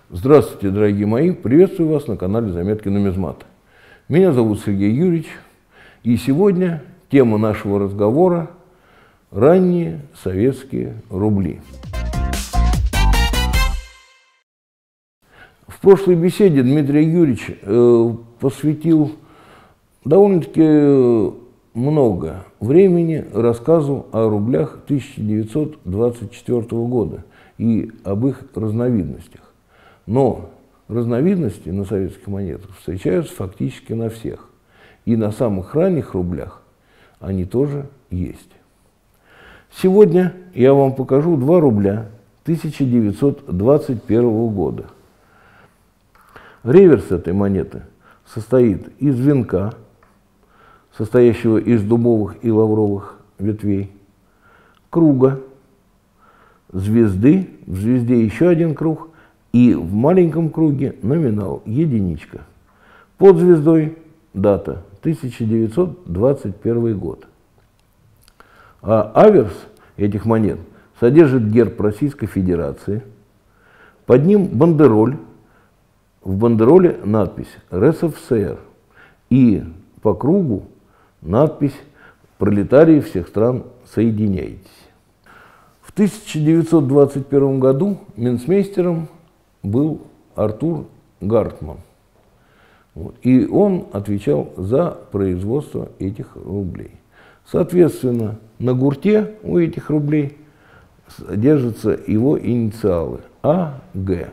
Здравствуйте, дорогие мои! Приветствую вас на канале Заметки Нумизмата. Меня зовут Сергей Юрьевич, и сегодня тема нашего разговора – ранние советские рубли. В прошлой беседе Дмитрий Юрьевич посвятил довольно-таки много времени рассказу о рублях 1924 года и об их разновидностях. Но разновидности на советских монетах встречаются фактически на всех. И на самых ранних рублях они тоже есть. Сегодня я вам покажу два рубля 1921 года. Реверс этой монеты состоит из венка, состоящего из дубовых и лавровых ветвей, круга, звезды, в звезде еще один круг, и в маленьком круге номинал единичка. Под звездой дата 1921 год. А аверс этих монет содержит герб Российской Федерации, под ним бандероль, в бандероле надпись РСФСР и по кругу надпись «Пролетарии всех стран, соединяйтесь». В 1921 году минцмейстером был Артур Гартман. И он отвечал за производство этих рублей. Соответственно, на гурте у этих рублей держатся его инициалы АГ.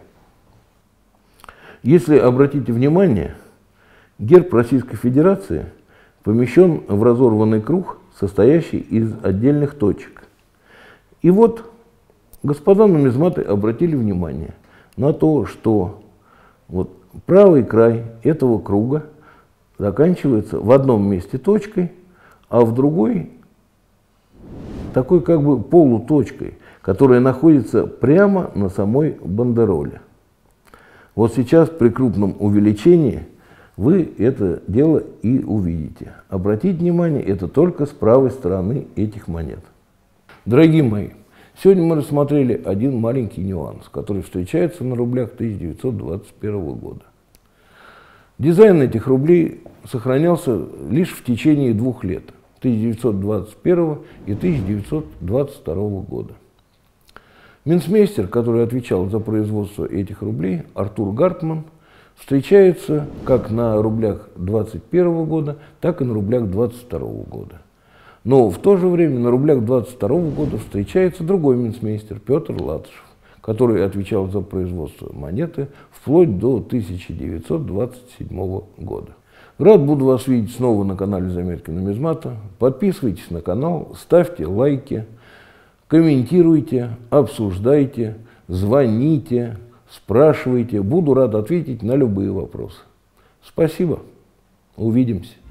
Если обратите внимание, герб Российской Федерации помещен в разорванный круг, состоящий из отдельных точек. И вот господа нумизматы обратили внимание на то, что вот правый край этого круга заканчивается в одном месте точкой, а в другой такой как бы полуточкой, которая находится прямо на самой бандероле. Вот сейчас при крупном увеличении вы это дело и увидите. Обратите внимание, это только с правой стороны этих монет. Дорогие мои, сегодня мы рассмотрели один маленький нюанс, который встречается на рублях 1921 года. Дизайн этих рублей сохранялся лишь в течение 2 лет, 1921 и 1922 года. Минцмейстер, который отвечал за производство этих рублей, Артур Гартман, встречается как на рублях 21 года, так и на рублях 22 года. Но в то же время на рублях 22 года встречается другой минцмейстер Петр Латышев, который отвечал за производство монеты вплоть до 1927 года. Рад буду вас видеть снова на канале Заметки Нумизмата. Подписывайтесь на канал, ставьте лайки, комментируйте, обсуждайте, звоните, спрашивайте. Буду рад ответить на любые вопросы. Спасибо. Увидимся.